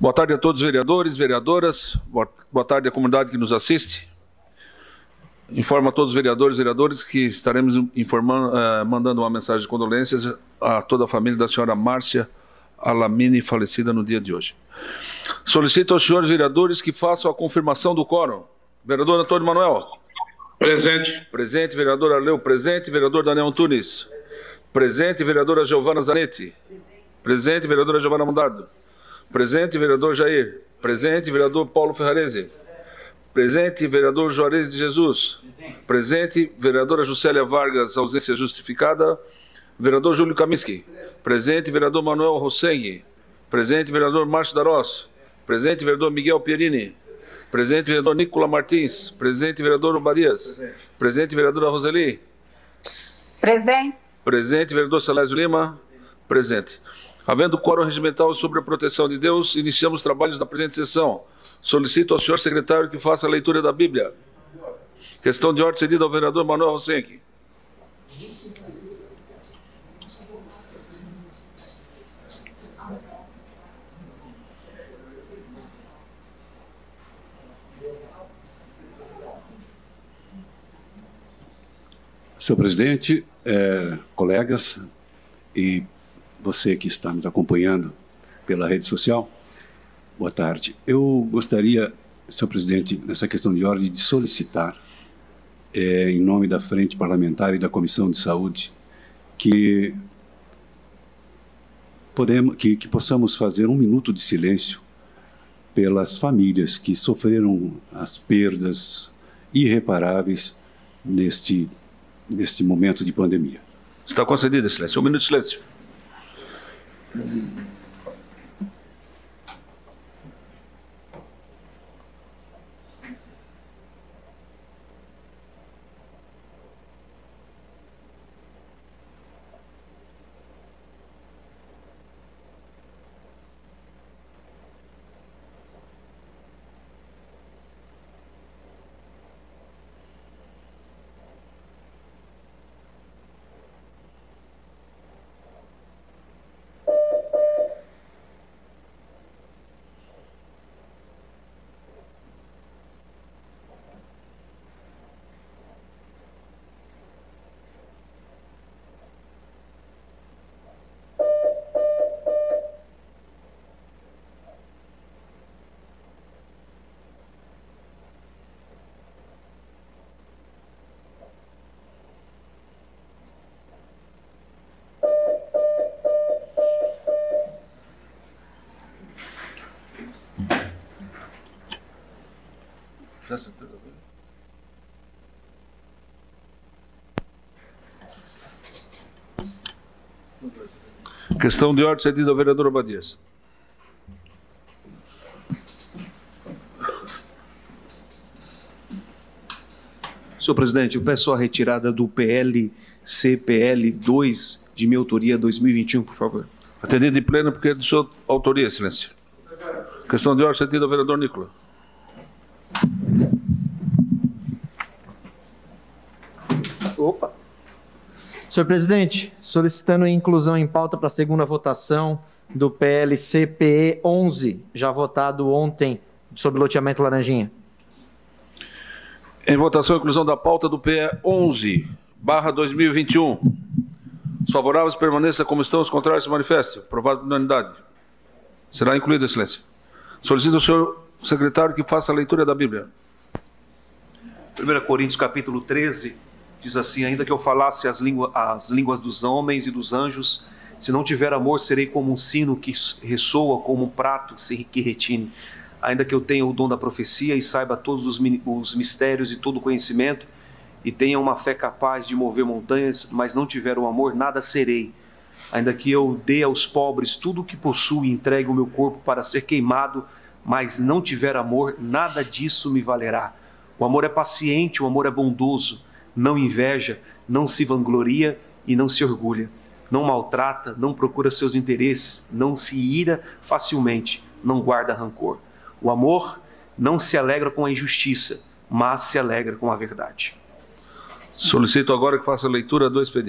Boa tarde a todos os vereadores, vereadoras. Boa tarde à comunidade que nos assiste. Informo a todos os vereadores e vereadoras que estaremos mandando uma mensagem de condolências a toda a família da senhora Márcia Alamini, falecida no dia de hoje. Solicito aos senhores vereadores que façam a confirmação do quórum. Vereador Antônio Manuel. Presente. Presente. Vereador Arleu, presente. Vereador Daniel Antunes. Presente. Vereadora Giovana Zanetti. Presente. Vereadora Giovana Mundardo. Presente. Vereador Jair. Presente. Vereador Paulo Ferrarese. Presente. Vereador Juarez de Jesus. Presente. Vereadora Juscelia Vargas, ausência justificada. Vereador Júlio Kaminski. Presente. Vereador Manuel Roseng. Presente. Vereador Márcio Darós. Presente. Vereador Miguel Pierini. Presente. Vereador Nicola Martins. Presente. Vereador Ubarias. Presente. Vereadora Roseli. Presente. Presente. Vereador Salésio Lima. Presente. Havendo quórum regimental sobre a proteção de Deus, iniciamos os trabalhos da presente sessão. Solicito ao senhor secretário que faça a leitura da Bíblia. Questão de ordem cedida ao vereador Manuel Roseng. Senhor presidente, colegas e você que está nos acompanhando pela rede social, boa tarde. Eu gostaria, senhor presidente, nessa questão de ordem, de solicitar, em nome da Frente Parlamentar e da Comissão de Saúde, que possamos fazer um minuto de silêncio pelas famílias que sofreram as perdas irreparáveis neste momento de pandemia. Está concedido esse silêncio. Um minuto de silêncio. Questão de ordem cedida ao vereador Abadias. Senhor presidente, eu peço a retirada do PL-CPL 2 de minha autoria 2021, por favor. Atendido em pleno porque é de sua autoria, silêncio. Questão de ordem cedida ao vereador Nicola. Opa. Senhor presidente, solicitando a inclusão em pauta para a segunda votação do PL-CPE 11, já votado ontem, sobre loteamento Laranjinha. Em votação, a inclusão da pauta do PE 11/2021. Os favoráveis permaneçam como estão, os contrários se manifestem. Aprovado por unanimidade. Será incluído, excelência. Solicito ao senhor secretário que faça a leitura da Bíblia. 1 Coríntios capítulo 13, diz assim: ainda que eu falasse as línguas dos homens e dos anjos, se não tiver amor, serei como um sino que ressoa, como um prato que retine. Ainda que eu tenha o dom da profecia e saiba todos os mistérios e todo o conhecimento, e tenha uma fé capaz de mover montanhas, mas não tiver o amor, nada serei. Ainda que eu dê aos pobres tudo o que possuo e entregue o meu corpo para ser queimado, mas não tiver amor, nada disso me valerá. O amor é paciente, o amor é bondoso, não inveja, não se vangloria e não se orgulha. Não maltrata, não procura seus interesses, não se ira facilmente, não guarda rancor. O amor não se alegra com a injustiça, mas se alegra com a verdade. Solicito agora que faça a leitura do expediente.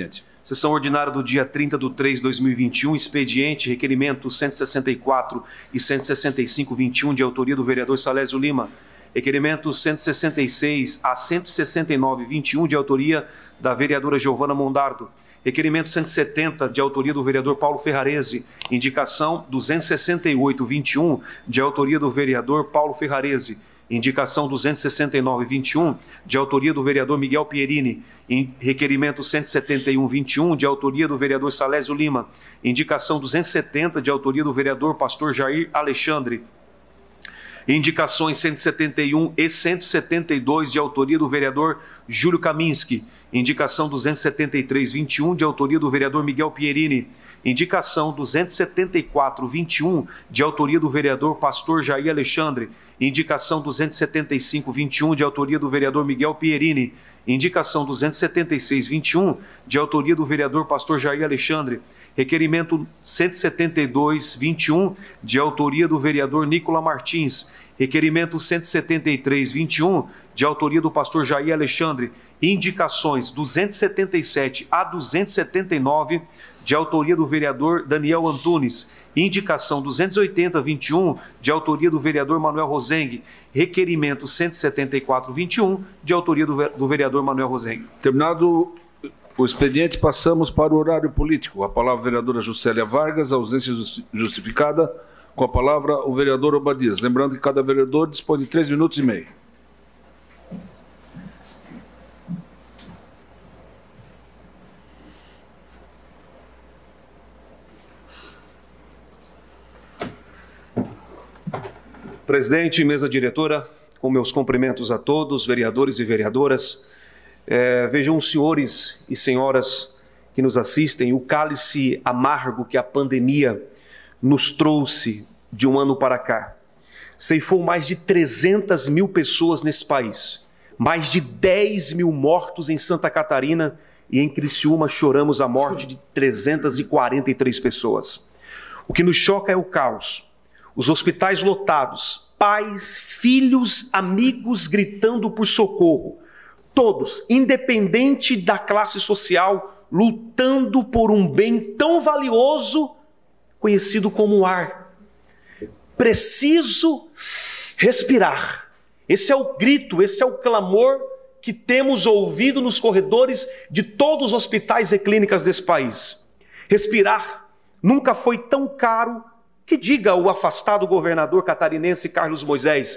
Sessão ordinária do dia 30/3/2021, expediente, requerimento 164 e 165/21, de autoria do vereador Salésio Lima. Requerimento 166 a 169/21, de autoria da vereadora Giovana Mondardo. Requerimento 170, de autoria do vereador Paulo Ferrarese. Indicação 268/21, de autoria do vereador Paulo Ferrarese. Indicação 269/21, de autoria do vereador Miguel Pierini. Requerimento 171/21, de autoria do vereador Salésio Lima. Indicação 270, de autoria do vereador Pastor Jair Alexandre. Indicações 171 e 172, de autoria do vereador Júlio Kaminski. Indicação 273/21, de autoria do vereador Miguel Pierini. Indicação 274/21, de autoria do vereador Pastor Jair Alexandre. Indicação 275/21, de autoria do vereador Miguel Pierini. Indicação 276/21, de autoria do vereador Pastor Jair Alexandre. Requerimento 172/21, de autoria do vereador Nicola Martins. Requerimento 173/21, de autoria do pastor Jair Alexandre. Indicações 277 a 279, de autoria do vereador Daniel Antunes. Indicação 280/21, de autoria do vereador Manuel Rosengue. Requerimento 174/21, de autoria do vereador Manuel Rosengue. Terminado o expediente, passamos para o horário político. A palavra a vereadora Juscelia Vargas, ausência justificada. Com a palavra o vereador Obadias. Lembrando que cada vereador dispõe de 3 minutos e meio. Presidente e mesa diretora, com meus cumprimentos a todos, vereadores e vereadoras. Vejam os senhores e senhoras que nos assistem, o cálice amargo que a pandemia nos trouxe de um ano para cá. Ceifou mais de 300 mil pessoas nesse país, mais de 10 mil mortos em Santa Catarina, e em Criciúma choramos a morte de 343 pessoas. O que nos choca é o caos. Os hospitais lotados, pais, filhos, amigos gritando por socorro. Todos, independente da classe social, lutando por um bem tão valioso, conhecido como ar. Preciso respirar. Esse é o grito, esse é o clamor que temos ouvido nos corredores de todos os hospitais e clínicas desse país. Respirar nunca foi tão caro, que diga o afastado governador catarinense Carlos Moisés,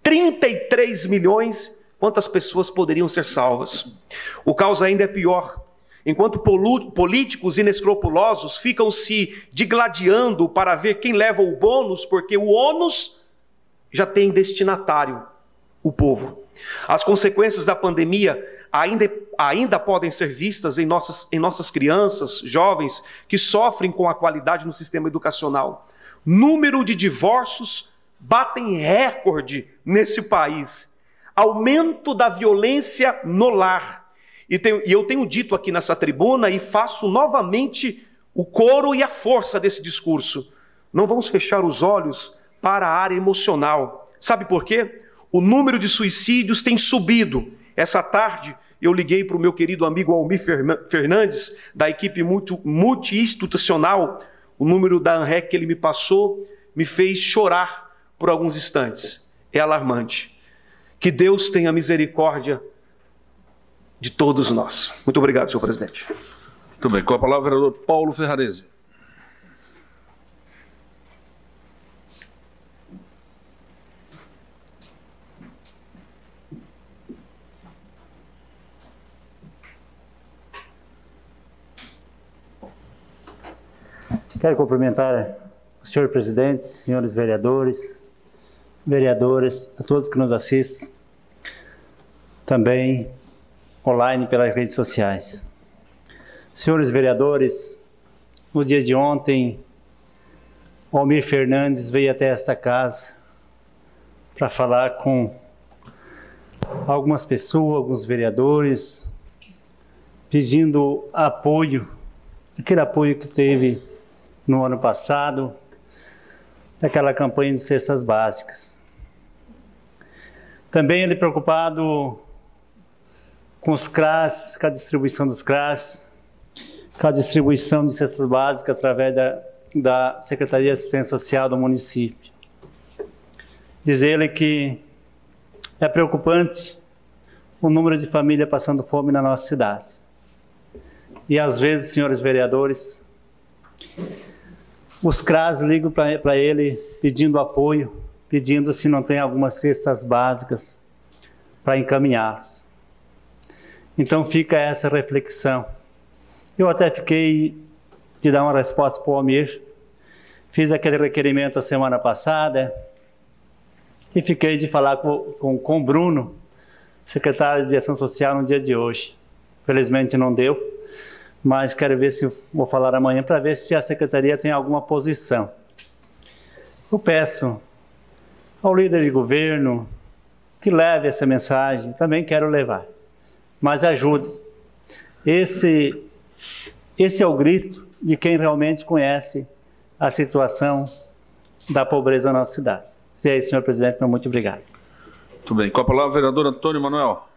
33 milhões, quantas pessoas poderiam ser salvas? O caos ainda é pior. Enquanto políticos inescrupulosos ficam se digladiando para ver quem leva o bônus, porque o ônus já tem destinatário, o povo. As consequências da pandemia ainda podem ser vistas em nossas crianças, jovens, que sofrem com a qualidade no sistema educacional. Número de divórcios batem recorde nesse país. Aumento da violência no lar. E eu tenho dito aqui nessa tribuna e faço novamente o coro e a força desse discurso. Não vamos fechar os olhos para a área emocional. Sabe por quê? O número de suicídios tem subido. Essa tarde eu liguei para o meu querido amigo Almir Fernandes, da equipe multi-institucional. O número da ANREC que ele me passou me fez chorar por alguns instantes. É alarmante. Que Deus tenha misericórdia de todos nós. Muito obrigado, senhor presidente. Muito bem. Com a palavra, o vereador Paulo Ferrarese. Quero cumprimentar o senhor presidente, senhores vereadores, vereadoras, a todos que nos assistem, também online pelas redes sociais. Senhores vereadores, no dia de ontem, o Almir Fernandes veio até esta casa para falar com algumas pessoas, alguns vereadores, pedindo apoio, aquele apoio que teve no ano passado, daquela campanha de cestas básicas. Também ele preocupado com os CRAS, com a distribuição dos CRAS, com a distribuição de cestas básicas através da Secretaria de Assistência Social do município. Diz ele que é preocupante o número de famílias passando fome na nossa cidade. E às vezes, senhores vereadores, os CRAS ligam para ele pedindo apoio, pedindo se não tem algumas cestas básicas para encaminhá-los. Então fica essa reflexão. Eu até fiquei de dar uma resposta para o Almir, fiz aquele requerimento a semana passada e fiquei de falar com o Bruno, secretário de Ação Social, no dia de hoje. Felizmente não deu, mas quero ver se vou falar amanhã para ver se a secretaria tem alguma posição. Eu peço ao líder de governo que leve essa mensagem, também quero levar, mas ajude. Esse é o grito de quem realmente conhece a situação da pobreza na nossa cidade. E é isso, senhor presidente, muito obrigado. Muito bem. Com a palavra, o vereador Antônio Manuel.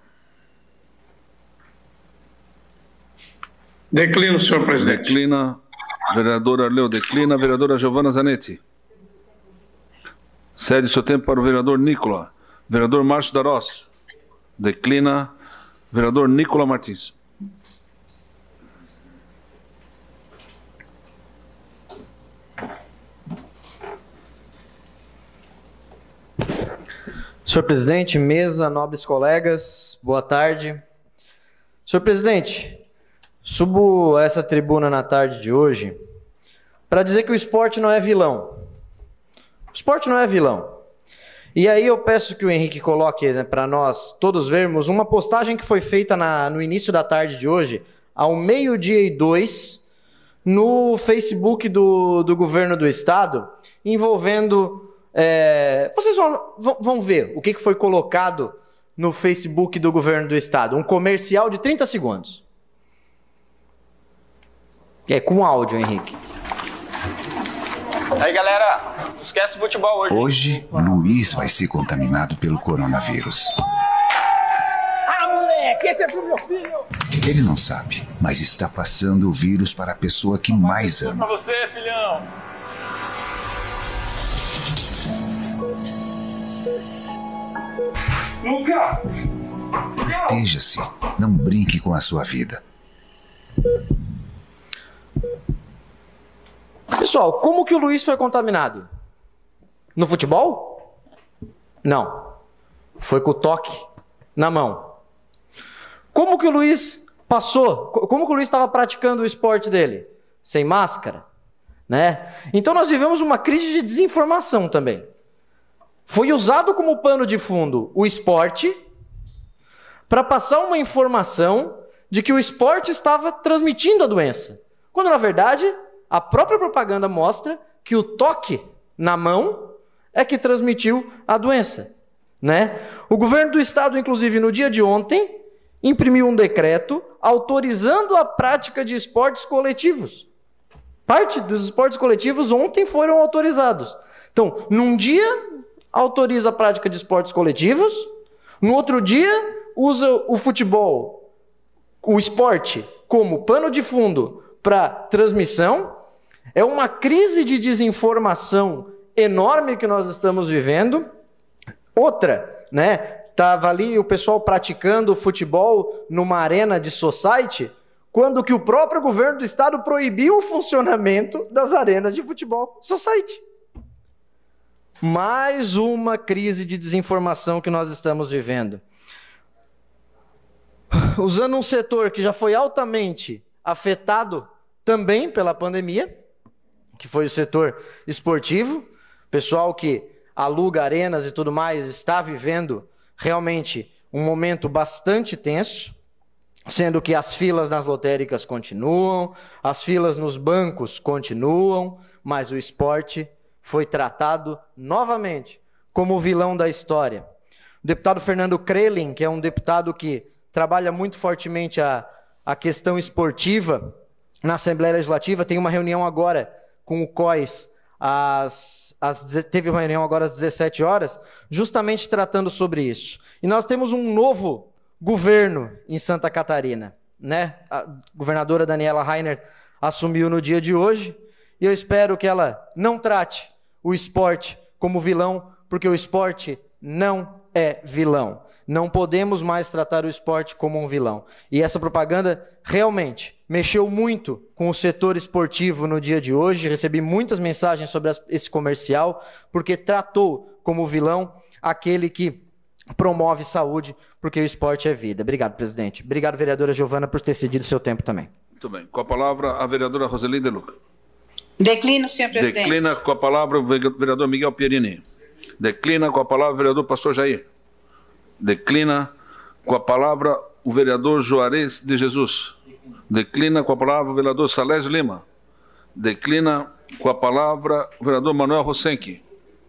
Declino, senhor presidente. Declina. Vereadora Arleu declina. Vereadora Giovana Zanetti. Cede seu tempo para o vereador Nicola. Vereador Márcio Darós. Declina. Vereador Nicola Martins. Senhor presidente, mesa, nobres colegas, boa tarde. Senhor presidente, subo a essa tribuna na tarde de hoje para dizer que o esporte não é vilão. O esporte não é vilão. E aí eu peço que o Henrique coloque, né, para nós todos vermos uma postagem que foi feita no início da tarde de hoje, ao 12:02, no Facebook do governo do estado, envolvendo... vocês vão ver o que foi colocado no Facebook do governo do estado. Um comercial de 30 segundos. Com áudio, Henrique. Aí, galera, não esquece o futebol hoje. Hoje, Luiz vai ser contaminado pelo coronavírus. Ah, moleque, esse é pro meu filho. Ele não sabe, mas está passando o vírus para a pessoa que mais ama. Pra você, filhão. Luca! Proteja-se, não brinque com a sua vida. Pessoal, como que o Luiz foi contaminado? No futebol? Não. Foi com o toque na mão. Como que o Luiz passou? Como que o Luiz estava praticando o esporte dele? Sem máscara, né? Então nós vivemos uma crise de desinformação também. Foi usado como pano de fundo o esporte para passar uma informação de que o esporte estava transmitindo a doença. Quando, na verdade, a própria propaganda mostra que o toque na mão é que transmitiu a doença, né? O governo do estado, inclusive, no dia de ontem, imprimiu um decreto autorizando a prática de esportes coletivos. Parte dos esportes coletivos ontem foram autorizados. Então, num dia, autoriza a prática de esportes coletivos, no outro dia, usa o futebol, o esporte, como pano de fundo para transmissão. É uma crise de desinformação enorme que nós estamos vivendo. Outra, né? Estava ali o pessoal praticando futebol numa arena de society, quando que o próprio governo do estado proibiu o funcionamento das arenas de futebol society. Mais uma crise de desinformação que nós estamos vivendo. Usando um setor que já foi altamente afetado também pela pandemia, que foi o setor esportivo, pessoal que aluga arenas e tudo mais, está vivendo realmente um momento bastante tenso, sendo que as filas nas lotéricas continuam, as filas nos bancos continuam, mas o esporte foi tratado novamente como o vilão da história. O deputado Fernando Krelin, que é um deputado que trabalha muito fortemente a questão esportiva na Assembleia Legislativa, tem uma reunião agora com o COIS, teve uma reunião agora às 17 horas, justamente tratando sobre isso. E nós temos um novo governo em Santa Catarina. né? A governadora Daniela Rainer assumiu no dia de hoje, e eu espero que ela não trate o esporte como vilão, porque o esporte não é vilão. Não podemos mais tratar o esporte como um vilão. E essa propaganda realmente mexeu muito com o setor esportivo no dia de hoje. Recebi muitas mensagens sobre esse comercial, porque tratou como vilão aquele que promove saúde, porque o esporte é vida. Obrigado, presidente. Obrigado, vereadora Giovana, por ter cedido seu tempo também. Muito bem. Com a palavra, a vereadora Roseli De Luca. Declino, senhor presidente. Declina com a palavra o vereador Miguel Pierini. Declina com a palavra o vereador Pastor Jair. Declina com a palavra o vereador Juarez de Jesus. Declina com a palavra o vereador Salésio Lima. Declina com a palavra o vereador Manuel Rosenque.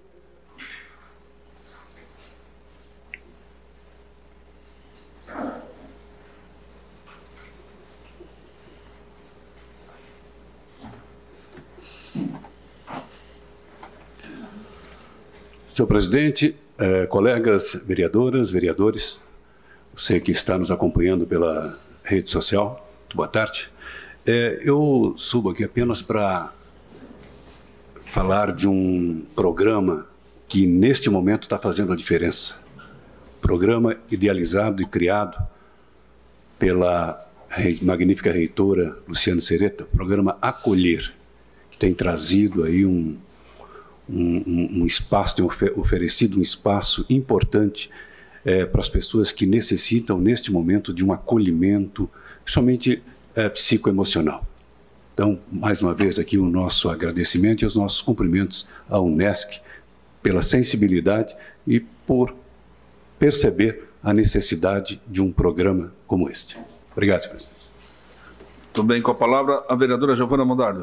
Senhor presidente, colegas vereadoras, vereadores, você que está nos acompanhando pela rede social, muito boa tarde. Eu subo aqui apenas para falar de um programa que neste momento está fazendo a diferença. Programa idealizado e criado pela magnífica reitora Luciana Sereta, programa Acolher, que tem trazido aí um espaço, tem oferecido um espaço importante para as pessoas que necessitam, neste momento, de um acolhimento, principalmente psicoemocional. Então, mais uma vez aqui o nosso agradecimento e os nossos cumprimentos à Unesc pela sensibilidade e por perceber a necessidade de um programa como este. Obrigado, senhor presidente. Muito bem, com a palavra a vereadora Giovana Mondardo.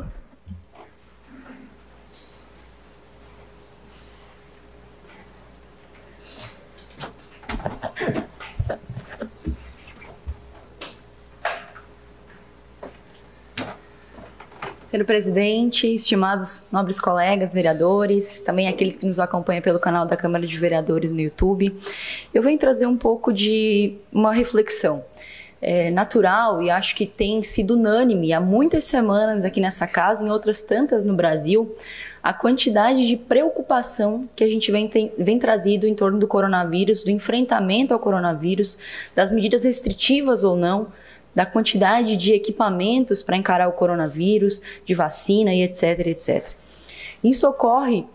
Senhor presidente, estimados nobres colegas, vereadores, também aqueles que nos acompanham pelo canal da Câmara de Vereadores no YouTube, eu venho trazer um pouco de uma reflexão. É natural e acho que tem sido unânime há muitas semanas aqui nessa casa, em outras tantas no Brasil, a quantidade de preocupação que a gente vem trazido em torno do coronavírus, do enfrentamento ao coronavírus, das medidas restritivas ou não, da quantidade de equipamentos para encarar o coronavírus, de vacina e etc, etc. Isso ocorre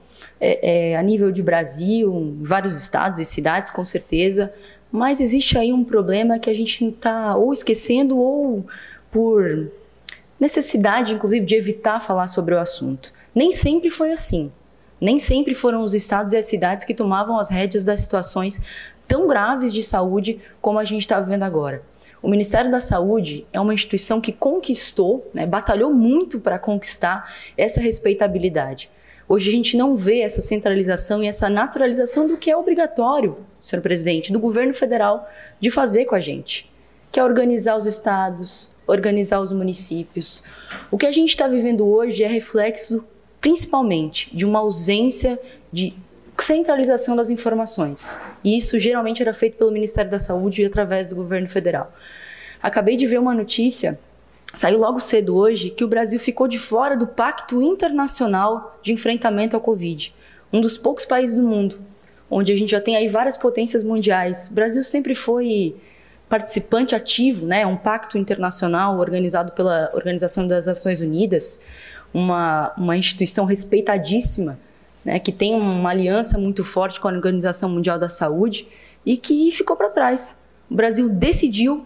a nível de Brasil, em vários estados e cidades, com certeza, mas existe aí um problema que a gente está ou esquecendo ou por necessidade, inclusive, de evitar falar sobre o assunto. Nem sempre foi assim. Nem sempre foram os estados e as cidades que tomavam as rédeas das situações tão graves de saúde como a gente está vivendo agora. O Ministério da Saúde é uma instituição que conquistou, batalhou muito para conquistar essa respeitabilidade. Hoje a gente não vê essa centralização e essa naturalização do que é obrigatório, senhor presidente, do governo federal de fazer com a gente, que é organizar os estados, organizar os municípios. O que a gente está vivendo hoje é reflexo, principalmente, de uma ausência de centralização das informações. E isso geralmente era feito pelo Ministério da Saúde e através do governo federal. Acabei de ver uma notícia, saiu logo cedo hoje, que o Brasil ficou de fora do Pacto Internacional de Enfrentamento ao Covid. Um dos poucos países do mundo, onde a gente já tem aí várias potências mundiais. O Brasil sempre foi participante ativo, um pacto internacional organizado pela Organização das Nações Unidas, uma instituição respeitadíssima, que tem uma aliança muito forte com a Organização Mundial da Saúde e que ficou para trás. O Brasil decidiu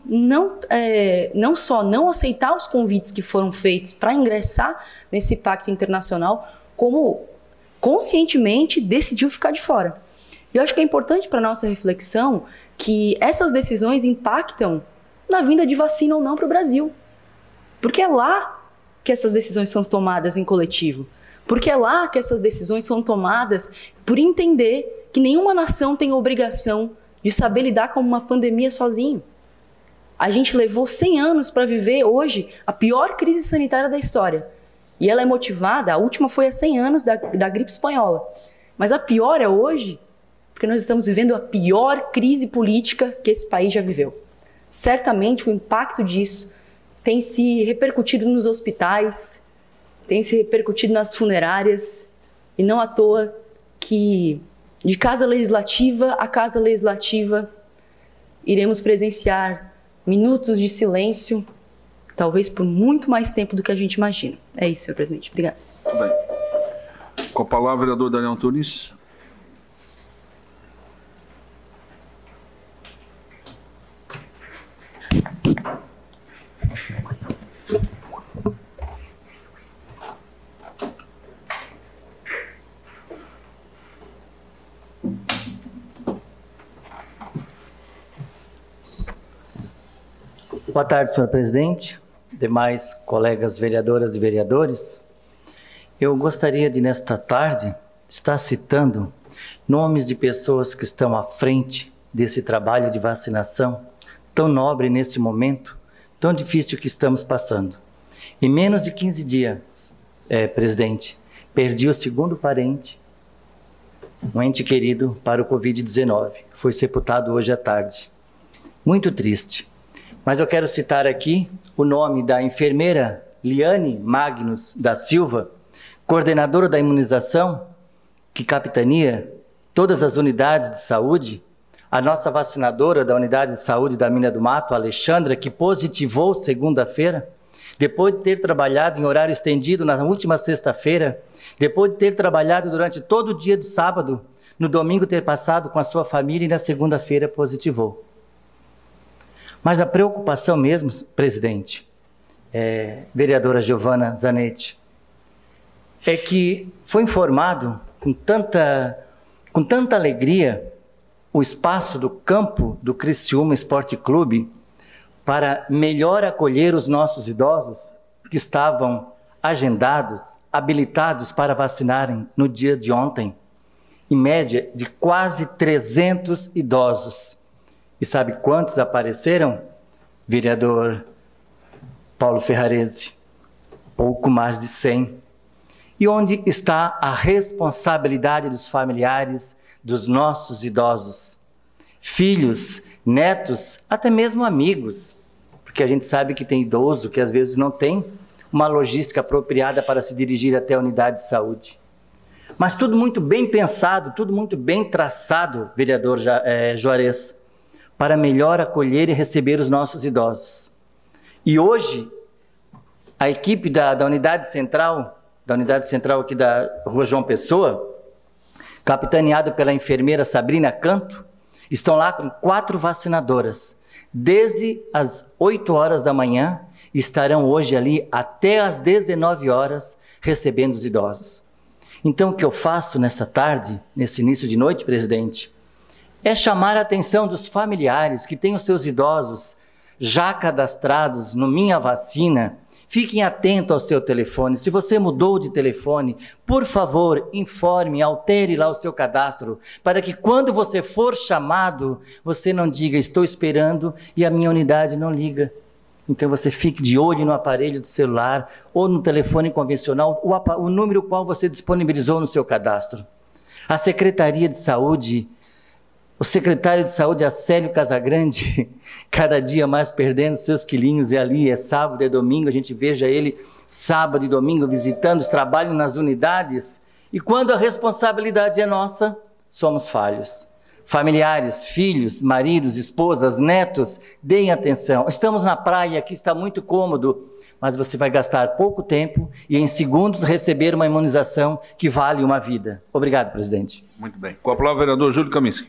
não só não aceitar os convites que foram feitos para ingressar nesse pacto internacional, como conscientemente decidiu ficar de fora. E eu acho que é importante para a nossa reflexão que essas decisões impactam na vinda de vacina ou não para o Brasil. Porque é lá que essas decisões são tomadas em coletivo. Porque é lá que essas decisões são tomadas por entender que nenhuma nação tem obrigação de saber lidar com uma pandemia sozinho. A gente levou 100 anos para viver hoje a pior crise sanitária da história. E ela é motivada, a última foi há 100 anos da gripe espanhola. Mas a pior é hoje, porque nós estamos vivendo a pior crise política que esse país já viveu. Certamente o impacto disso tem se repercutido nos hospitais, tem se repercutido nas funerárias, e não à toa que de casa legislativa a casa legislativa iremos presenciar minutos de silêncio, talvez por muito mais tempo do que a gente imagina. É isso, senhor presidente. Obrigada. Muito bem. Com a palavra, o vereador Daniel Antunes. Boa tarde, senhor presidente, demais colegas vereadoras e vereadores. Eu gostaria de, nesta tarde, estar citando nomes de pessoas que estão à frente desse trabalho de vacinação tão nobre nesse momento, tão difícil que estamos passando. Em menos de 15 dias, presidente, perdi o segundo parente, um ente querido, para o Covid-19. Foi sepultado hoje à tarde. Muito triste. Mas eu quero citar aqui o nome da enfermeira Liane Magnus da Silva, coordenadora da imunização, que capitania todas as unidades de saúde, a nossa vacinadora da unidade de saúde da Mina do Mato, Alexandra, que positivou segunda-feira, depois de ter trabalhado em horário estendido na última sexta-feira, depois de ter trabalhado durante todo o dia do sábado, no domingo ter passado com a sua família e na segunda-feira positivou. Mas a preocupação mesmo, presidente, vereadora Giovana Zanetti, é que foi informado com tanta alegria o espaço do campo do Criciúma Esporte Clube para melhor acolher os nossos idosos que estavam agendados, habilitados para vacinarem no dia de ontem, em média de quase 300 idosos. E sabe quantos apareceram, vereador Paulo Ferrarese? Pouco mais de 100. E onde está a responsabilidade dos familiares dos nossos idosos? Filhos, netos, até mesmo amigos. Porque a gente sabe que tem idoso que às vezes não tem uma logística apropriada para se dirigir até a unidade de saúde. Mas tudo muito bem pensado, tudo muito bem traçado, vereador Juarez, para melhor acolher e receber os nossos idosos. E hoje, a equipe da unidade central aqui da Rua João Pessoa, capitaneado pela enfermeira Sabrina Canto, estão lá com 4 vacinadoras. Desde as 8 horas da manhã, estarão hoje ali até as 19 horas, recebendo os idosos. Então, o que eu faço nesta tarde, nesse início de noite, presidente, é chamar a atenção dos familiares que têm os seus idosos já cadastrados no Minha Vacina. Fiquem atentos ao seu telefone. Se você mudou de telefone, por favor, informe, altere lá o seu cadastro, para que quando você for chamado, você não diga, estou esperando e a minha unidade não liga. Então você fique de olho no aparelho do celular ou no telefone convencional, o número qual você disponibilizou no seu cadastro. A Secretaria de Saúde, o secretário de Saúde, Acélio Casagrande, cada dia mais perdendo seus quilinhos, e ali é sábado, é domingo, a gente veja ele sábado e domingo visitando os trabalhos nas unidades, e quando a responsabilidade é nossa, somos falhos. Familiares, filhos, maridos, esposas, netos, deem atenção. Estamos na praia, aqui está muito cômodo, mas você vai gastar pouco tempo e em segundos receber uma imunização que vale uma vida. Obrigado, presidente. Muito bem. Com a palavra, o vereador Júlio Kaminski.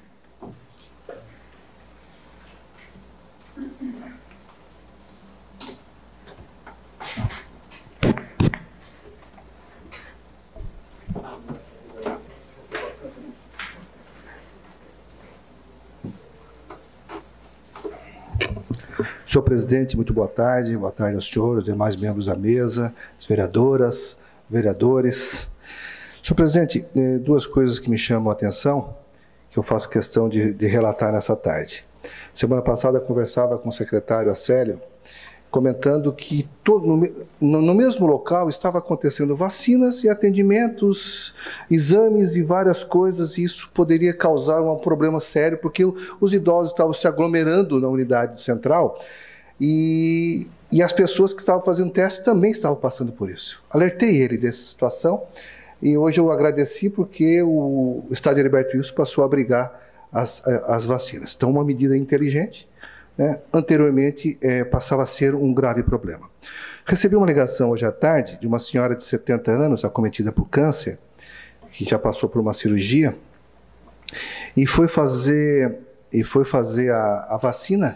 Senhor presidente, muito boa tarde ao senhor, aos demais membros da mesa, as vereadoras, vereadores. Senhor presidente, 2 coisas que me chamam a atenção, que eu faço questão de relatar nessa tarde. Semana passada eu conversava com o secretário Acélio, comentando que no mesmo local estava acontecendo vacinas e atendimentos, exames e várias coisas, e isso poderia causar um problema sério, porque os idosos estavam se aglomerando na unidade central, e E as pessoas que estavam fazendo teste também estavam passando por isso. Alertei ele dessa situação e hoje eu agradeci porque o Estádio Heriberto Wilson passou a abrigar as vacinas. Então, uma medida inteligente, né? Anteriormente passava a ser um grave problema. Recebi uma ligação hoje à tarde de uma senhora de 70 anos, acometida por câncer, que já passou por uma cirurgia, e foi fazer a vacina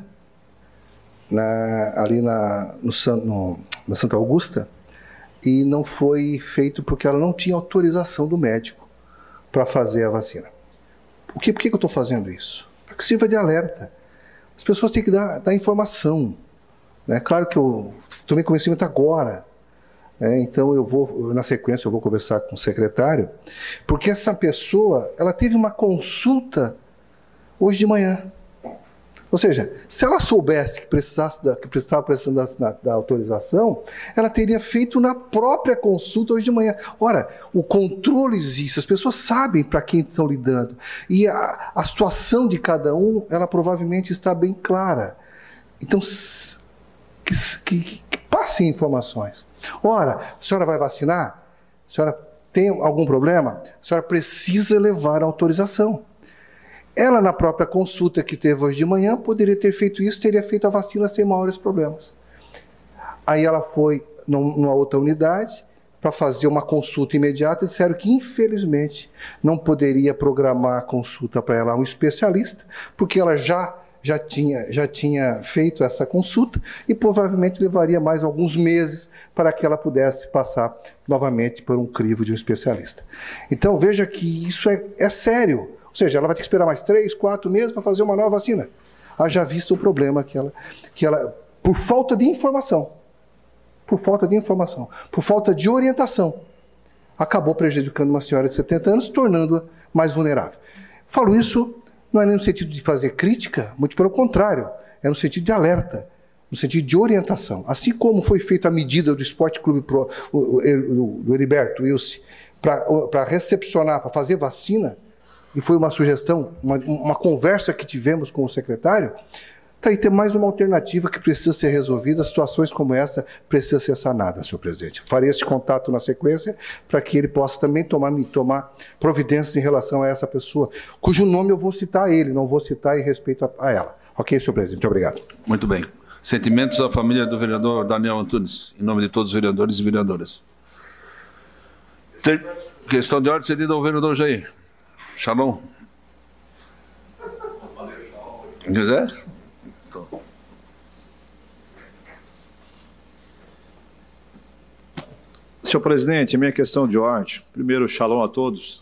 ali na Santa Augusta, e não foi feito porque ela não tinha autorização do médico para fazer a vacina. Por que eu estou fazendo isso? Para que sirva de alerta. As pessoas têm que dar informação. Né? Claro que eu tomei conhecimento agora, então na sequência eu vou conversar com o secretário, porque essa pessoa, ela teve uma consulta hoje de manhã. Ou seja, se ela soubesse que precisava precisando da autorização, ela teria feito na própria consulta hoje de manhã. Ora, o controle existe, as pessoas sabem para quem estão lidando. E a situação de cada um, ela provavelmente está bem clara. Então, que passem informações. Ora, a senhora vai vacinar? A senhora tem algum problema? A senhora precisa levar a autorização. Ela, na própria consulta que teve hoje de manhã, poderia ter feito isso, teria feito a vacina sem maiores problemas. Aí ela foi numa outra unidade para fazer uma consulta imediata e disseram que, infelizmente, não poderia programar a consulta para ela um especialista, porque ela já tinha feito essa consulta e provavelmente levaria mais alguns meses para que ela pudesse passar novamente por um crivo de um especialista. Então, veja que isso é sério. Ou seja, ela vai ter que esperar mais 3, 4 meses para fazer uma nova vacina. Haja visto o problema que ela, por falta de informação, por falta de orientação, acabou prejudicando uma senhora de 70 anos, tornando-a mais vulnerável. Falo isso não é nem no sentido de fazer crítica, muito pelo contrário, é no sentido de alerta, no sentido de orientação. Assim como foi feita a medida do Esporte Clube do Heriberto Wilson para recepcionar, para fazer vacina, e foi uma sugestão, uma conversa que tivemos com o secretário, tá aí, tem mais uma alternativa que precisa ser resolvida, situações como essa precisam ser sanadas, senhor presidente. Farei esse contato na sequência para que ele possa também tomar providências em relação a essa pessoa, cujo nome eu vou citar ele, não vou citar em respeito a ela. Ok, senhor presidente, muito obrigado. Muito bem. Sentimentos à família do vereador Daniel Antunes, em nome de todos os vereadores e vereadoras. Questão de ordem cedida ao vereador Jair. Shalom. José? Senhor presidente, minha questão de ordem. Primeiro, shalom a todos.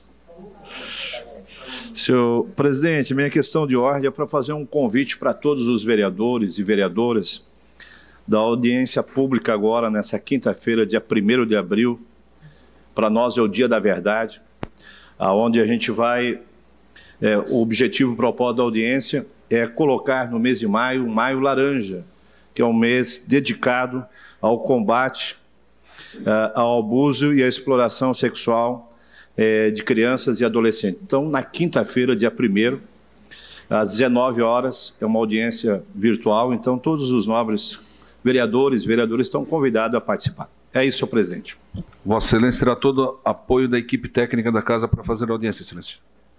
Senhor presidente, minha questão de ordem é para fazer um convite para todos os vereadores e vereadoras da audiência pública agora, nessa quinta-feira, dia 1º de abril. Para nós é o Dia da Verdade, onde a gente vai, o objetivo propósito da audiência é colocar no mês de maio, Maio Laranja, que é um mês dedicado ao combate ao abuso e à exploração sexual de crianças e adolescentes. Então, na quinta-feira, dia 1º, às 19 horas, é uma audiência virtual, então todos os nobres vereadores estão convidados a participar. É isso, senhor presidente. Vossa Excelência terá todo o apoio da equipe técnica da Casa para fazer a audiência, Excelência.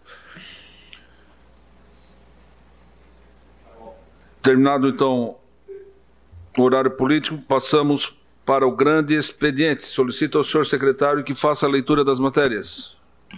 Terminado, então, o horário político, passamos para o grande expediente. Solicito ao senhor secretário que faça a leitura das matérias.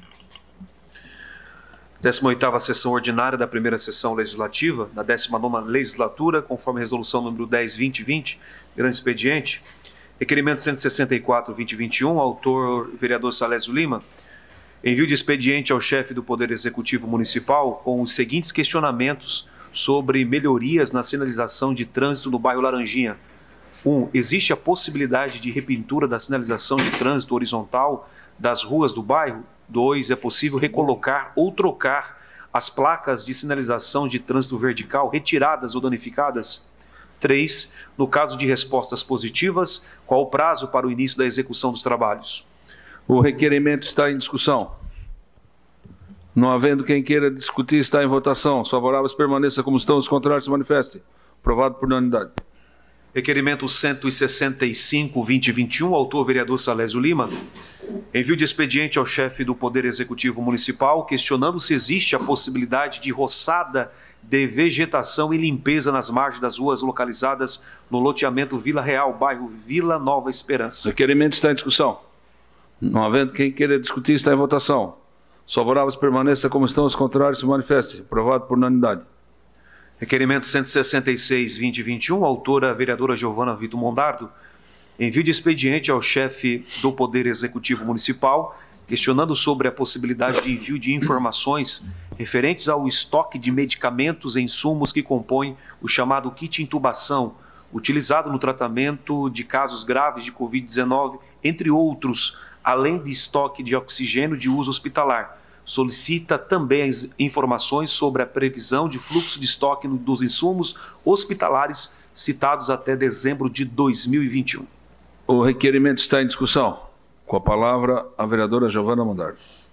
18ª sessão ordinária da primeira sessão legislativa, da 19ª legislatura, conforme a resolução número 10/2020, grande expediente. Requerimento 164/2021, autor vereador Salésio Lima. Envio de expediente ao chefe do Poder Executivo Municipal com os seguintes questionamentos sobre melhorias na sinalização de trânsito no bairro Laranjinha. 1. Existe a possibilidade de repintura da sinalização de trânsito horizontal das ruas do bairro? 2. É possível recolocar ou trocar as placas de sinalização de trânsito vertical retiradas ou danificadas? 3. No caso de respostas positivas, qual o prazo para o início da execução dos trabalhos? O requerimento está em discussão. Não havendo quem queira discutir, está em votação. Os favoráveis permaneçam como estão, os contrários se manifestem. Aprovado por unanimidade. Requerimento 165/2021, autor vereador Salésio Lima. Envio de expediente ao chefe do Poder Executivo Municipal, questionando se existe a possibilidade de roçada de vegetação e limpeza nas margens das ruas localizadas no loteamento Vila Real, bairro Vila Nova Esperança. O requerimento está em discussão. Não havendo quem queira discutir, está em votação. Os favoráveis permaneçam como estão, os contrários se manifestem. Aprovado por unanimidade. Requerimento 166/2021, autora a vereadora Giovana Vitor Mondardo. Envio de expediente ao chefe do Poder Executivo Municipal, questionando sobre a possibilidade de envio de informações referentes ao estoque de medicamentos e insumos que compõem o chamado kit intubação, utilizado no tratamento de casos graves de Covid-19, entre outros, além de estoque de oxigênio de uso hospitalar. Solicita também as informações sobre a previsão de fluxo de estoque dos insumos hospitalares citados até dezembro de 2021. O requerimento está em discussão. Com a palavra, a vereadora Giovana Mondardo.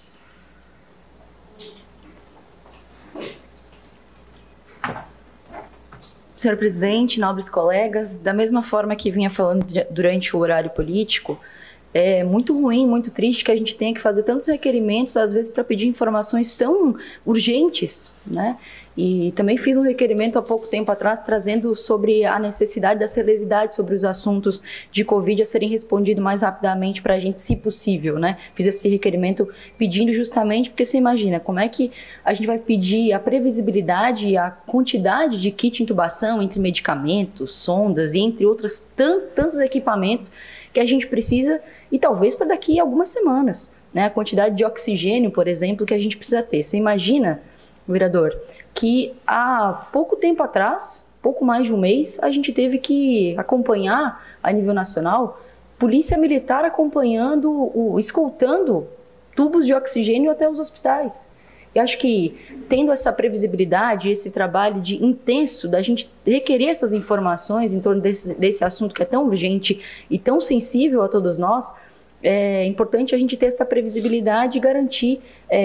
Senhor presidente, nobres colegas, da mesma forma que vinha falando durante o horário político, é muito ruim, muito triste que a gente tenha que fazer tantos requerimentos, às vezes, para pedir informações tão urgentes, né? E também fiz um requerimento há pouco tempo atrás, trazendo sobre a necessidade da celeridade sobre os assuntos de Covid a serem respondidos mais rapidamente para a gente, se possível, né? Fiz esse requerimento pedindo justamente, porque você imagina, como é que a gente vai pedir a previsibilidade e a quantidade de kit intubação entre medicamentos, sondas e entre outros tantos equipamentos que a gente precisa e talvez para daqui a algumas semanas, né? A quantidade de oxigênio, por exemplo, que a gente precisa ter. Você imagina, vereador, que há pouco tempo atrás, pouco mais de um mês, a gente teve que acompanhar a nível nacional polícia militar acompanhando, escoltando tubos de oxigênio até os hospitais. Eu acho que tendo essa previsibilidade, esse trabalho de intenso da gente requerer essas informações em torno desse assunto que é tão urgente e tão sensível a todos nós, é importante a gente ter essa previsibilidade e garantir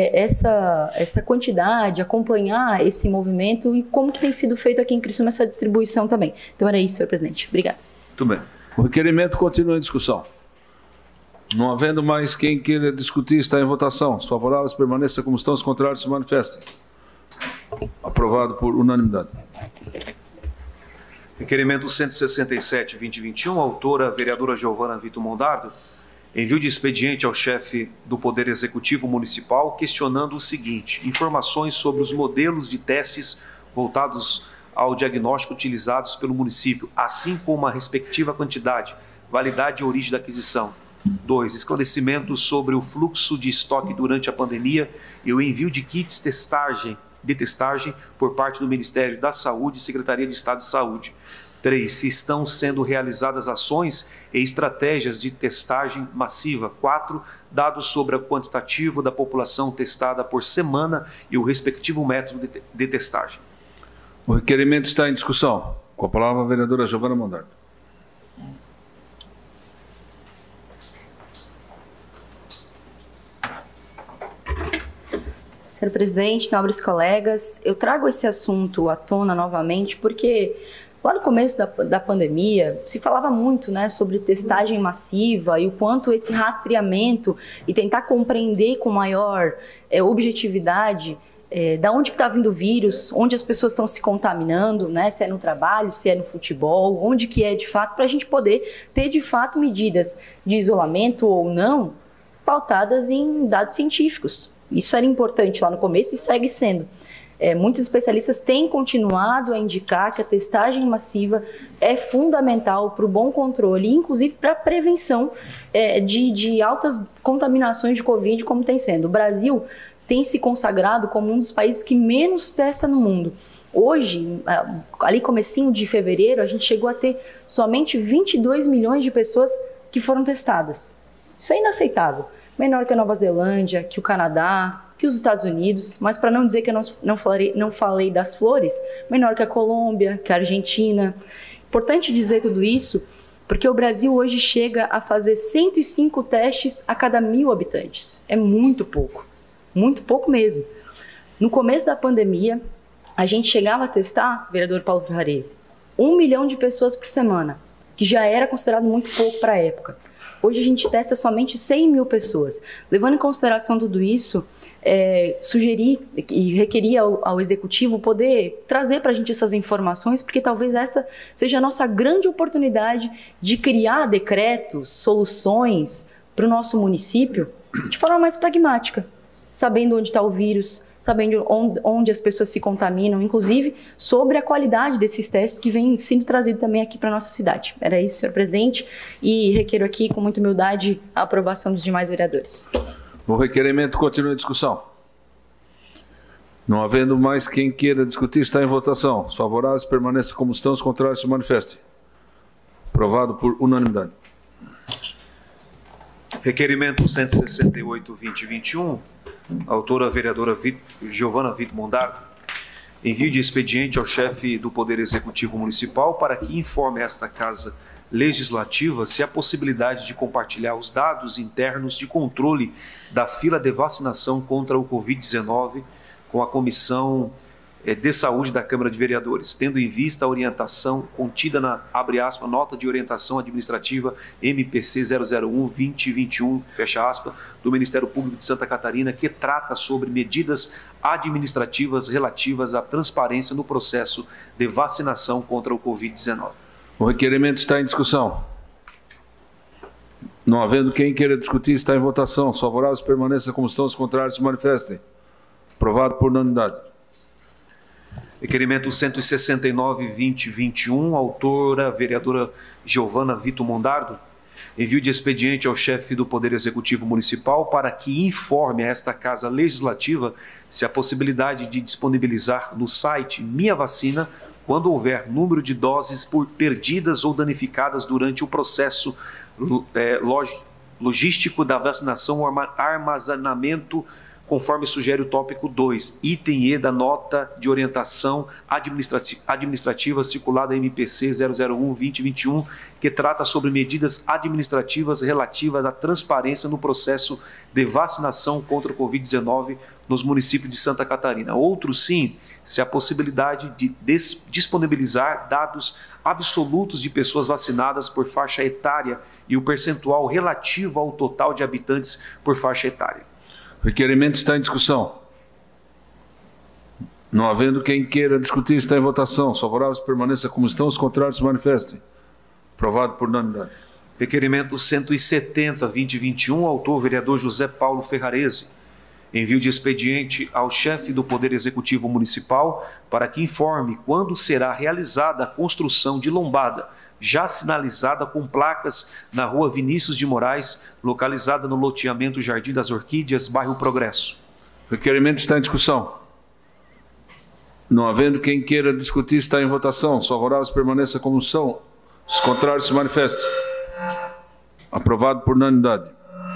essa quantidade, acompanhar esse movimento e como que tem sido feito aqui em Criciúma essa distribuição também. Então era isso, senhor presidente. Obrigada. Muito bem. O requerimento continua em discussão. Não havendo mais quem queira discutir, está em votação. Os favoráveis permaneçam como estão, os contrários se manifestem. Aprovado por unanimidade. Requerimento 167/2021, autora a vereadora Giovana Vitor Mondardo. Envio de expediente ao chefe do Poder Executivo Municipal questionando o seguinte: informações sobre os modelos de testes voltados ao diagnóstico utilizados pelo município, assim como a respectiva quantidade, validade e origem da aquisição. 2. Esclarecimentos sobre o fluxo de estoque durante a pandemia e o envio de kits de testagem por parte do Ministério da Saúde e Secretaria de Estado de Saúde. 3. Se estão sendo realizadas ações e estratégias de testagem massiva. 4. Dados sobre o quantitativo da população testada por semana e o respectivo método de testagem. O requerimento está em discussão. Com a palavra, a vereadora Giovana Mondardo. Senhor presidente, nobres colegas, eu trago esse assunto à tona novamente porque lá no começo da pandemia se falava muito, né, sobre testagem massiva e o quanto esse rastreamento e tentar compreender com maior objetividade da onde está vindo o vírus, onde as pessoas estão se contaminando, né, se é no trabalho, se é no futebol, onde que é de fato, para a gente poder ter de fato medidas de isolamento ou não pautadas em dados científicos. Isso era importante lá no começo e segue sendo. Muitos especialistas têm continuado a indicar que a testagem massiva é fundamental para o bom controle, inclusive para a prevenção de altas contaminações de Covid, como tem sendo. O Brasil tem se consagrado como um dos países que menos testa no mundo. Hoje, ali comecinho de fevereiro, a gente chegou a ter somente 22 milhões de pessoas que foram testadas. Isso é inaceitável. Menor que a Nova Zelândia, que o Canadá, que os Estados Unidos, mas para não dizer que eu não falei das flores, menor que a Colômbia, que a Argentina. Importante dizer tudo isso, porque o Brasil hoje chega a fazer 105 testes a cada 1.000 habitantes. É muito pouco mesmo. No começo da pandemia, a gente chegava a testar, vereador Paulo Ferrarese, 1 milhão de pessoas por semana, que já era considerado muito pouco para a época. Hoje a gente testa somente 100 mil pessoas. Levando em consideração tudo isso, sugeri e requeri ao Executivo poder trazer para a gente essas informações, porque talvez essa seja a nossa grande oportunidade de criar decretos, soluções para o nosso município de forma mais pragmática, sabendo onde está o vírus, sabendo onde as pessoas se contaminam, inclusive sobre a qualidade desses testes que vem sendo trazido também aqui para a nossa cidade. Era isso, senhor presidente, e requeiro aqui com muita humildade a aprovação dos demais vereadores. O requerimento continua em discussão. Não havendo mais quem queira discutir, está em votação. Os favoráveis permaneçam como estão, os contrários se manifestem. Aprovado por unanimidade. Requerimento 168-2021, autora a vereadora Giovana Vitor Mondardo. Envio de expediente ao chefe do Poder Executivo Municipal para que informe esta Casa Legislativa se há possibilidade de compartilhar os dados internos de controle da fila de vacinação contra o Covid-19 com a Comissão de Saúde da Câmara de Vereadores, tendo em vista a orientação contida na, abre aspas, nota de orientação administrativa MPC 001-2021, fecha aspas, do Ministério Público de Santa Catarina, que trata sobre medidas administrativas relativas à transparência no processo de vacinação contra o Covid-19. O requerimento está em discussão. Não havendo quem queira discutir, está em votação. Os favoráveis permaneçam como estão, os contrários se manifestem. Aprovado por unanimidade. Requerimento 169-2021, autora a vereadora Giovana Vitor Mondardo. Envio de expediente ao chefe do Poder Executivo Municipal para que informe a esta Casa Legislativa se há possibilidade de disponibilizar no site Minha Vacina quando houver número de doses perdidas ou danificadas durante o processo logístico da vacinação ou armazenamento, conforme sugere o tópico 2, item E da nota de orientação administrativa circulada MPC 001-2021, que trata sobre medidas administrativas relativas à transparência no processo de vacinação contra o Covid-19 nos municípios de Santa Catarina. Outro sim, se há possibilidade de disponibilizar dados absolutos de pessoas vacinadas por faixa etária e o percentual relativo ao total de habitantes por faixa etária. O requerimento está em discussão. Não havendo quem queira discutir, está em votação. Os favoráveis permaneçam como estão, os contrários se manifestem. Aprovado por unanimidade. Requerimento 170-2021, autor vereador José Paulo Ferrarese. Envio de expediente ao chefe do Poder Executivo Municipal para que informe quando será realizada a construção de lombada, já sinalizada com placas na rua Vinícius de Moraes, localizada no loteamento Jardim das Orquídeas, bairro Progresso. O requerimento está em discussão. Não havendo quem queira discutir, está em votação. Os favoráveis permaneçam como são. Os contrários se manifestem. Aprovado por unanimidade.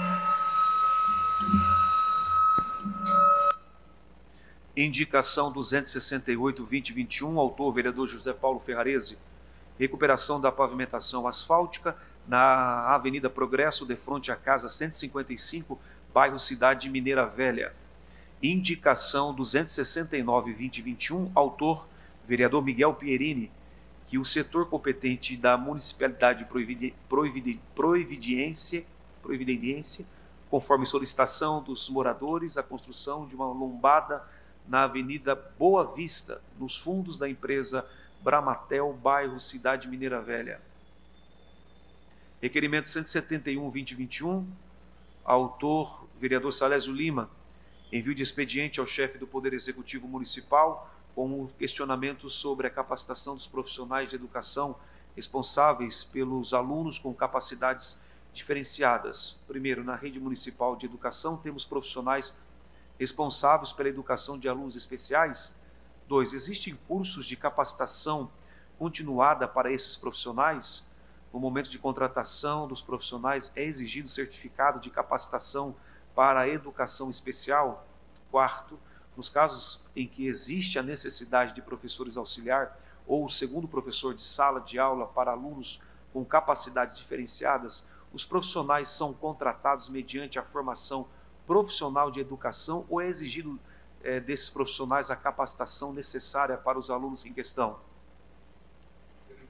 Indicação 268-2021, autor vereador José Paulo Ferrarese. Recuperação da pavimentação asfáltica na Avenida Progresso, de frente à Casa 155, bairro Cidade Mineira Velha. Indicação 269-2021, autor vereador Miguel Pierini, que o setor competente da municipalidade providencia, conforme solicitação dos moradores, a construção de uma lombada na Avenida Boa Vista, nos fundos da empresa Bramatel, bairro Cidade Mineira Velha. Requerimento 171-2021, autor vereador Salésio Lima. Envio de expediente ao chefe do Poder Executivo Municipal com questionamento sobre a capacitação dos profissionais de educação responsáveis pelos alunos com capacidades diferenciadas. Primeiro, na rede municipal de educação, temos profissionais responsáveis pela educação de alunos especiais. 2. Existem cursos de capacitação continuada para esses profissionais? No momento de contratação dos profissionais, é exigido certificado de capacitação para a educação especial? 4. Nos casos em que existe a necessidade de professores auxiliar ou segundo professor de sala de aula para alunos com capacidades diferenciadas, os profissionais são contratados mediante a formação profissional de educação ou é exigido desses profissionais a capacitação necessária para os alunos em questão?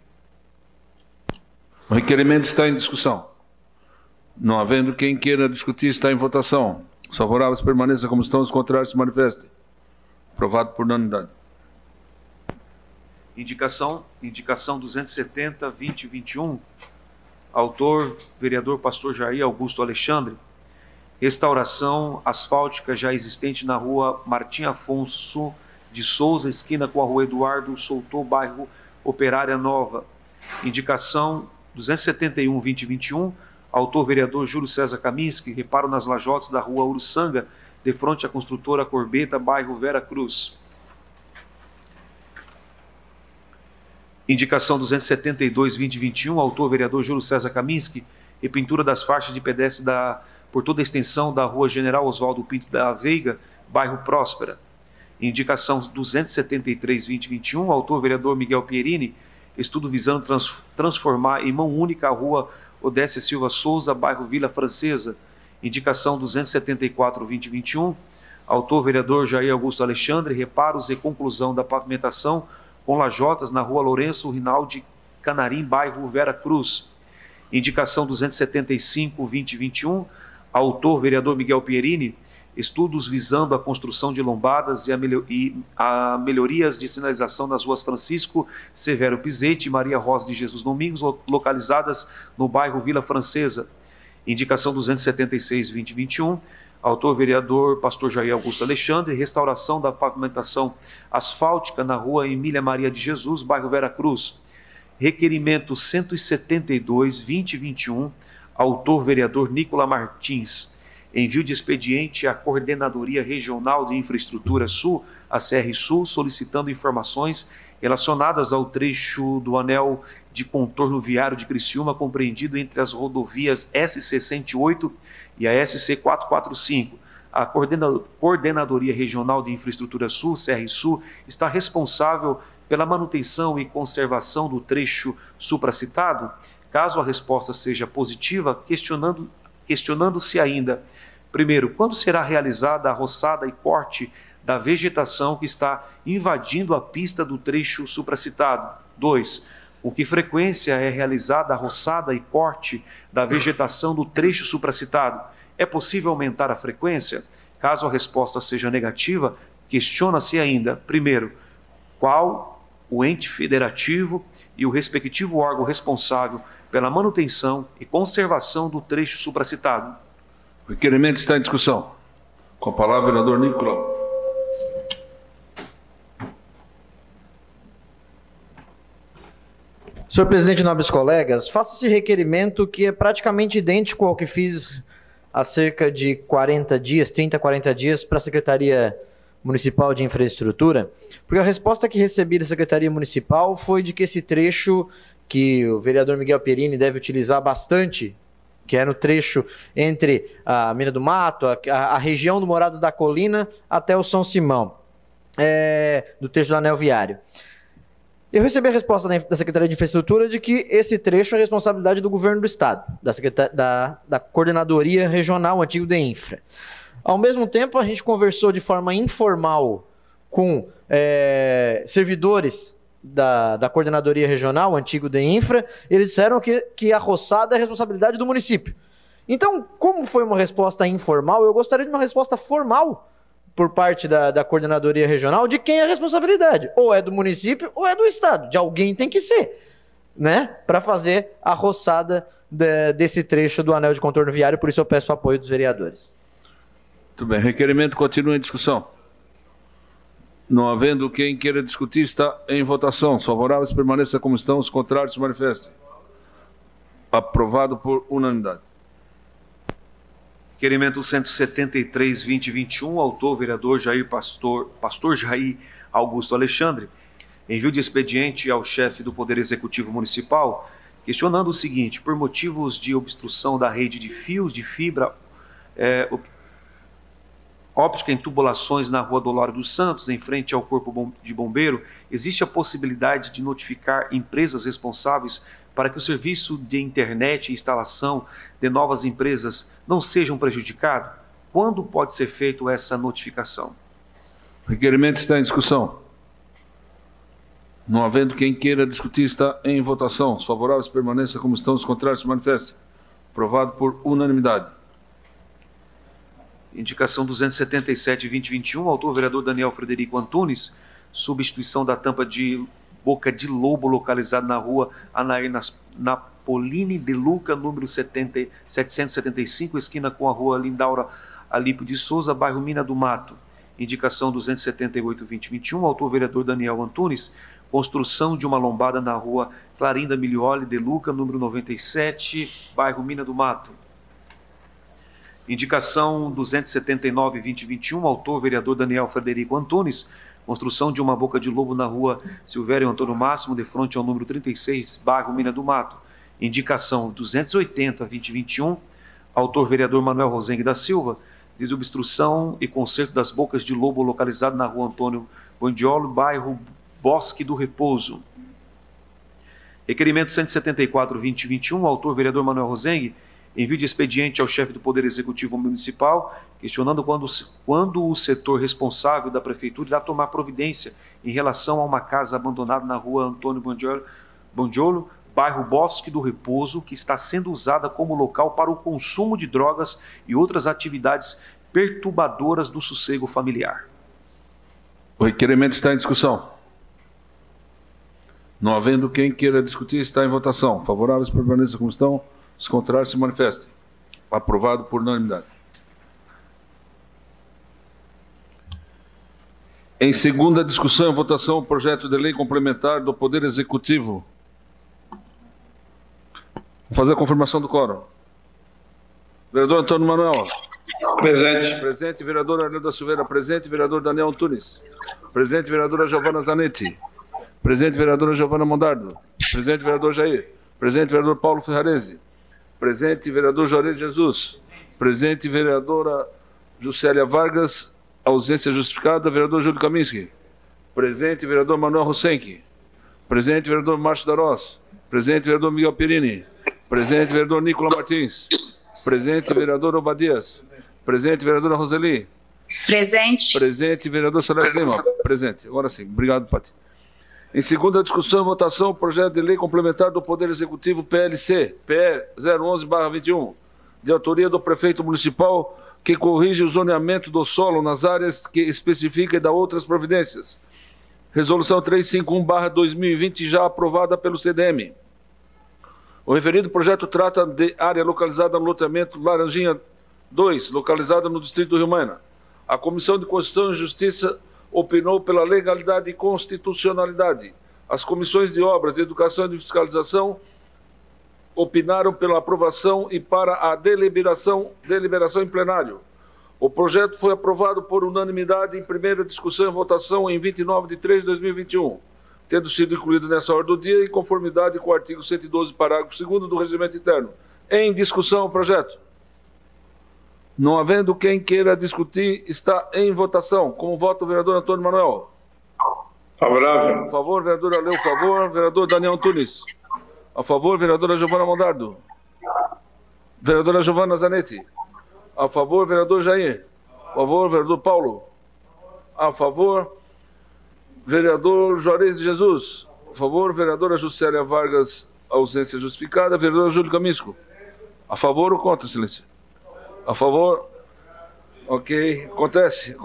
O requerimento está em discussão. Não havendo quem queira discutir, está em votação. Os favoráveis permaneçam como estão, os contrários se manifestem. Aprovado por unanimidade. Indicação 270-2021. Autor, vereador Pastor Jair Augusto Alexandre. Restauração asfáltica já existente na rua Martim Afonso de Souza, esquina com a rua Eduardo Souto, bairro Operária Nova. Indicação 271-2021. Autor, vereador Júlio César Kaminski. Reparo nas lajotas da rua Uruçanga, de frente à construtora Corbeta, bairro Vera Cruz. Indicação 272-2021, autor vereador Júlio César Kaminski, e pintura das faixas de pedestre por toda a extensão da rua General Oswaldo Pinto da Veiga, bairro Próspera. Indicação 273-2021, autor vereador Miguel Pierini, estudo visando transformar em mão única a rua Odécia Silva Souza, bairro Vila Francesa. Indicação 274-2021, autor vereador Jair Augusto Alexandre, reparos e conclusão da pavimentação com lajotas na rua Lourenço Rinaldi Canarim, bairro Vera Cruz. Indicação 275-2021, autor vereador Miguel Pierini, estudos visando a construção de lombadas e a melhorias de sinalização nas ruas Francisco Severo Pizete e Maria Rosa de Jesus Domingos, localizadas no bairro Vila Francesa. Indicação 276-2021, autor vereador Pastor Jair Augusto Alexandre, restauração da pavimentação asfáltica na rua Emília Maria de Jesus, bairro Vera Cruz. Requerimento 172-2021, autor vereador Nicola Martins. Envio de expediente à Coordenadoria Regional de Infraestrutura Sul, a CR Sul, solicitando informações relacionadas ao trecho do anel de contorno viário de Criciúma, compreendido entre as rodovias SC-108 e a SC-445. A Coordenadoria Regional de Infraestrutura Sul, CR Sul, está responsável pela manutenção e conservação do trecho supracitado. Caso a resposta seja positiva, questionando-se ainda, primeiro, quando será realizada a roçada e corte da vegetação que está invadindo a pista do trecho supracitado? 2. Com que frequência é realizada a roçada e corte da vegetação do trecho supracitado? É possível aumentar a frequência? Caso a resposta seja negativa, questiona-se ainda, primeiro, qual o ente federativo e o respectivo órgão responsável pela manutenção e conservação do trecho supracitado. O requerimento está em discussão. Com a palavra, vereador Nicolau. Senhor presidente, nobres colegas, faço esse requerimento que é praticamente idêntico ao que fiz há cerca de 40 dias, 30 a 40 dias, para a Secretaria Municipal de Infraestrutura, porque a resposta que recebi da Secretaria Municipal foi de que esse trecho que o vereador Miguel Pierini deve utilizar bastante, que é no trecho entre a Mina do Mato, a região do Morados da Colina até o São Simão, do trecho do anel viário. Eu recebi a resposta da Secretaria de Infraestrutura de que esse trecho é responsabilidade do governo do estado, da Coordenadoria Regional, antigo DEINFRA. Ao mesmo tempo, a gente conversou de forma informal com servidores da Coordenadoria Regional, antigo DEINFRA. Eles disseram que a roçada é responsabilidade do município. Então, como foi uma resposta informal, eu gostaria de uma resposta formal por parte da Coordenadoria Regional de quem é a responsabilidade. Ou é do município ou é do estado. De alguém tem que ser, né? Para fazer a roçada desse trecho do anel de contorno viário. Por isso eu peço o apoio dos vereadores. Muito bem. Requerimento continua em discussão. Não havendo quem queira discutir, está em votação. Os favoráveis permaneçam como estão, os contrários se manifestem. Aprovado por unanimidade. Requerimento 173-2021, autor vereador Pastor Jair Augusto Alexandre. Envio de expediente ao chefe do Poder Executivo Municipal, questionando o seguinte: por motivos de obstrução da rede de fios de fibra óptica em tubulações na Rua Dolório dos Santos, em frente ao Corpo de Bombeiro, existe a possibilidade de notificar empresas responsáveis para que o serviço de internet e instalação de novas empresas não sejam prejudicados? Quando pode ser feita essa notificação? O requerimento está em discussão. Não havendo quem queira discutir, está em votação. Os favoráveis permaneçam como estão, os contrários se manifestem. Aprovado por unanimidade. Indicação 277-2021, autor vereador Daniel Frederico Antunes, substituição da tampa de boca de lobo localizada na rua Anair Napolini de Luca, número 775, esquina com a rua Lindaura Alípio de Souza, bairro Mina do Mato. Indicação 278-2021, autor vereador Daniel Antunes, construção de uma lombada na rua Clarinda Milioli de Luca, número 97, bairro Mina do Mato. Indicação 279-2021, autor vereador Daniel Frederico Antunes, construção de uma boca de lobo na rua Silvério Antônio Máximo, de frente ao número 36, bairro Mina do Mato. Indicação 280-2021, autor vereador Manuel Rosengue da Silva, desobstrução e conserto das bocas de lobo localizado na rua Antônio Bandiolo, bairro Bosque do Repouso. Requerimento 174-2021, autor vereador Manuel Rosengue, envio de expediente ao chefe do Poder Executivo Municipal, questionando quando o setor responsável da Prefeitura irá tomar providência em relação a uma casa abandonada na rua Antônio Bandiolo, bairro Bosque do Repouso, que está sendo usada como local para o consumo de drogas e outras atividades perturbadoras do sossego familiar. O requerimento está em discussão. Não havendo quem queira discutir, está em votação. Favoráveis permaneçam como estão, os contrários se manifestem. Aprovado por unanimidade. Em segunda discussão e votação, o projeto de lei complementar do Poder Executivo. Vou fazer a confirmação do quórum. Vereador Antônio Manuel. Presente. Presente, vereador Arnildo da Silveira. Presente, vereador Daniel Antunes. Presente, vereadora Giovana Zanetti. Presente, vereadora Giovana Mondardo. Presente, vereador Jair. Presente, vereador Paulo Ferrarese. Presente, vereador Juarez Jesus. Presente, vereadora Juscelia Vargas. Ausência justificada, vereador Júlio Kaminski. Presente, vereador Manuel Rosenque. Presente, vereador Márcio Darós. Presente, vereador Miguel Perini. Presente, vereador Nicola Martins. Presente, vereador Obadias. Presente, vereadora Roseli. Presente. Presente, vereador Soler Lima. Presente. Agora sim. Obrigado, Pati. Em segunda discussão e votação, o projeto de lei complementar do Poder Executivo PLC, PE 011/21, de autoria do prefeito municipal, que corrige o zoneamento do solo nas áreas que especifica e dá outras providências. Resolução 351/2020, já aprovada pelo CDM. O referido projeto trata de área localizada no loteamento Laranjinha 2, localizada no distrito do Rio Maina. A Comissão de Constituição e Justiça opinou pela legalidade e constitucionalidade. As comissões de obras, de educação e de fiscalização opinaram pela aprovação e para a deliberação em plenário. O projeto foi aprovado por unanimidade em primeira discussão e votação em 29 de 3 de 2021, tendo sido incluído nessa ordem do dia em conformidade com o artigo 112, parágrafo 2º do Regimento Interno. Em discussão o projeto. Não havendo quem queira discutir, está em votação. Como vota o vereador Antônio Manuel? Favorável. A favor, vereadora Leu, favor. Vereador Daniel Antunes. A favor, vereadora Giovana Mondardo. Vereadora Giovana Zanetti. A favor, vereador Jair. A favor, vereador Paulo. A favor, vereador Juarez de Jesus. A favor, vereadora Juscelia Vargas, ausência justificada. Vereador Júlio Kaminski. A favor ou contra, silêncio? A favor? Ok. Acontece.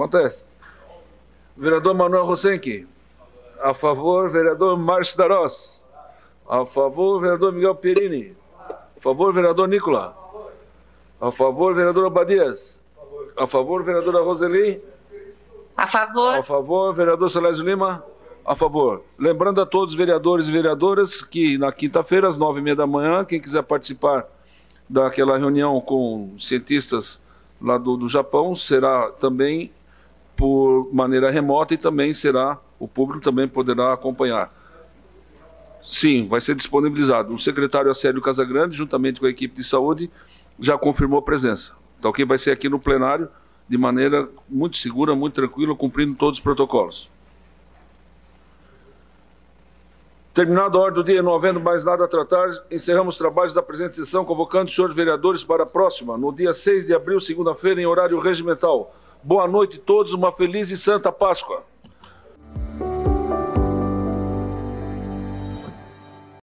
Vereador Manuel Rosenque. A favor, vereador Márcio Darós. A favor, vereador Miguel Perini. A favor, vereador Nicola. A favor, vereador Obadias. A favor, vereadora Roseli. A favor. A favor, vereador Solésio Lima. A favor. Lembrando a todos os vereadores e vereadoras que na quinta-feira, às 9h30 da manhã, quem quiser participar daquela reunião com cientistas lá do Japão, será também por maneira remota e também o público também poderá acompanhar. Sim, vai ser disponibilizado. O secretário Acélio Casagrande, juntamente com a equipe de saúde, já confirmou presença. Então, quem vai ser aqui no plenário, de maneira muito segura, muito tranquila, cumprindo todos os protocolos. Terminado a ordem do dia, não havendo mais nada a tratar, encerramos os trabalhos da presente sessão, convocando os senhores vereadores para a próxima, no dia 6 de abril, segunda-feira, em horário regimental. Boa noite a todos, uma feliz e santa Páscoa.